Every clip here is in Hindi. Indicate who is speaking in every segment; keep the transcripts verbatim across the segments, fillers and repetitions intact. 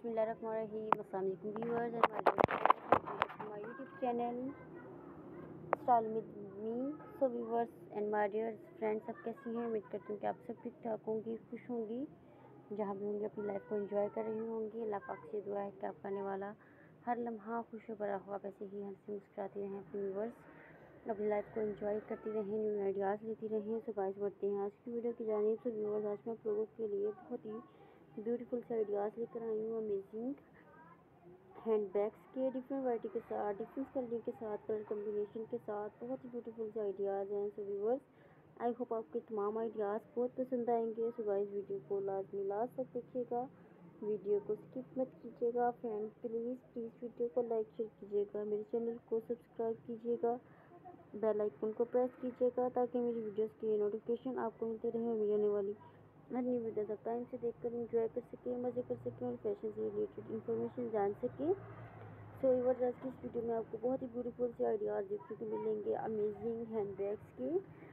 Speaker 1: बिस्मिल्लाहिर्रहमानिर्रहीम। अस्सलाम वालेकुम viewers and my dear my YouTube channel style with me. So viewers and my dear friends, सब कैसी हैं? उम्मीद करती हूँ कि आप सब ठीक ठाक होंगी, खुश होंगी, जहाँ भी होंगी अपनी लाइफ को एंजॉय कर रही होंगी। अल्लाह पाक से दुआ है कि आपका आने वाला हर लम्हा खुशियों भरा हो, आप ऐसे ही हंसी मुस्कुराती रहें अपनी व्यूअर्स, अपनी लाइफ को एंजॉय करती रहें, न्यू आइडियाज़ लेती रहें। सो गाइस बढ़ते हैं आज की वीडियो की जानिब। सो व्यूअर्स, आज मैं आप लोगों के लिए बहुत ही ब्यूटीफुल से आइडियाज़ लेकर आई हूँ अमेजिंग हैंड बैग्स के डिफरेंट वैरायटी के साथ, डिफरेंट कलर के साथ, कलर कम्बिनेशन के साथ बहुत ही ब्यूटीफुल से आइडियाज़ हैं। सो व्यूअर्स, आई होप आपके तमाम आइडियाज़ बहुत पसंद आएंगे। सो गाइस वीडियो को लाजमी लास्ट तक देखिएगा, वीडियो को स्किप मत कीजिएगा। फ्रेंड प्लीज़ प्लीज़ वीडियो को लाइक शेयर कीजिएगा, मेरे चैनल को सब्सक्राइब कीजिएगा, बेल आइकन को प्रेस कीजिएगा ताकि मेरी वीडियोस की नोटिफिकेशन आपको मिलते रहे और मेरी आने वाली हर न्यू वीडियोस आप टाइम से देखकर एंजॉय कर सकें, मज़े कर सकें और फैशन से रिलेटेड इन्फॉर्मेशन जान सकें। सो व्यूअर्स, आज की इस वीडियो में आपको बहुत ही ब्यूटीफुल से आइडियाज़ देखने को मिलेंगे अमेजिंग हैंड बैग्स के,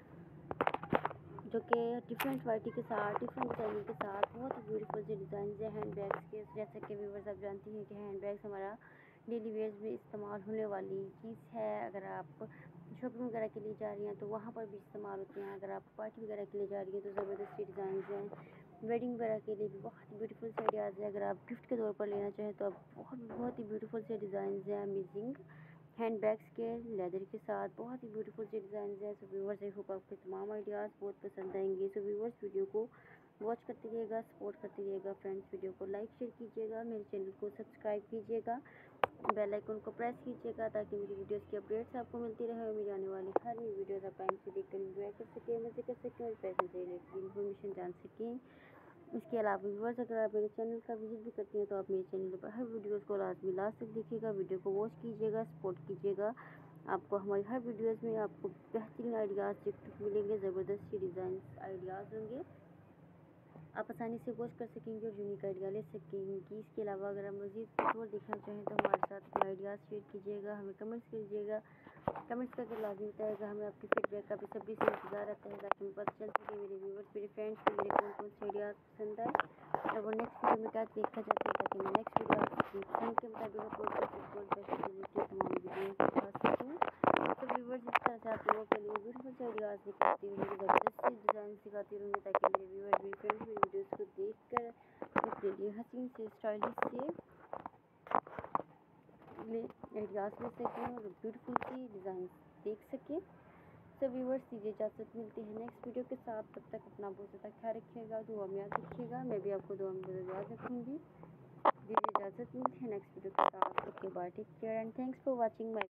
Speaker 1: जो कि डिफरेंट वैरायटी के साथ, डिफरेंट डिज़ाइनिंग के साथ बहुत ही ब्यूटीफुल से डिज़ाइन है हैंड बैग्स के। जैसे कि व्यूअर्स आप जानती हैं कि हैंड बैग्स हमारा डेली वेयर्स में इस्तेमाल होने वाली चीज़ है। अगर आप शॉपिंग वगैरह के लिए जा रही हैं तो वहाँ पर भी इस्तेमाल होते हैं। अगर आप पार्टी वगैरह के लिए जा रही हैं तो ज़बरदस्त डिज़ाइन हैं। वेडिंग वगैरह के लिए भी बहुत ही ब्यूटीफुल से आइडियाज़ है। अगर आप गिफ्ट के तौर पर लेना चाहें तो आप बहुत बहुत ही ब्यूटीफुल से डिज़ाइन हैं अमेजिंग हैंड बैग्स के लेदर के साथ, बहुत ही ब्यूटीफुल से डिज़ाइन है। सो व्यूअर्स, आई होप आपको तमाम आइडियाज़ बहुत पसंद आएंगे। सो व्यूअर्स, वीडियो को वॉच करते रहिएगा, सपोर्ट करते रहिएगा। फ्रेंड्स, वीडियो को लाइक शेयर कीजिएगा, मेरे चैनल को सब्सक्राइब कीजिएगा, बेल आइकन को प्रेस कीजिएगा ताकि मेरी वीडियोस की अपडेट्स आपको मिलती रहे और मेरी आने वाली हर नई वीडियोस आप टाइम से देखकर एंजॉय कर सकें, मज़े कर सकें और फैशन से रिलेटेड इन्फॉर्मेशन जान सकें। इसके अलावा व्यूअर्स, अगर आप मेरे चैनल का विजिट भी करती हैं तो आप मेरे चैनल पर हर वीडियोस को लाजमी लास्ट तक देखिएगा, वीडियो को वॉच कीजिएगा, सपोर्ट कीजिएगा। आपको हमारी हर वीडियोस में आपको बेहतरीन आइडियाज़ देखने को मिलेंगे, ज़बरदस्त डिज़ाइन आइडियाज़ होंगे, आप आसानी से वॉच कर सकेंगे और यूनिक आइडिया ले सकेंगी। इसके अलावा अगर आप मज़ीद कुछ और देखना चाहें तो हमारे साथ अपने आइडियाज़ शेयर कीजिएगा, हमें कमेंट्स कीजिएगा, कमेंट्स करके लाजमी बताएगा। हमें आपके फीडबैक का भी सभी से इंतजार रहता है ताकि हमें पता चल सके मेरे व्यूवर्स, मेरे फ्रेंड्स को मेरे कौन कौन से आइडियाज़ पसंद आए और वो नेक्स्ट वीडियो में क्या देखा जाता है ताकि मैं नेक्स्ट वीडियो आपकी पसंद के मुताबिक अपलोड कर सकूँ और फैशन तमाम वीडियो दिखा सकूँ। तो व्यूवर्स, इस तरह से आप लोगों के लिए ब्यूटीफुल से आइडियाज़ दिखाती रहूँगी, ज़बरदस्त सिखाती सिखाती रहूँगी ताकि मेरे व्यूअर्स, मेरे फ्रेंड्स मेरी वीडियोस को देखकर अपने लिए हसीन से, स्टाइलिश से ले आइडियाज़ ले सकें और ब्यूटीफुल सी डिज़ाइन देख सकें। तो व्यूअर्स, दीजिए इजाज़त, मिलती है नेक्स्ट वीडियो के साथ। तब तक अपना बहुत ज़्यादा ख्याल रखिएगा, दुआ में याद रखिएगा, मैं भी आपको दुआ में बहुत याद रखूँगी। दीजिए इजाज़त, मिलती है नेक्स्ट वीडियो के साथ। Okay bye, take care and thanks for watching my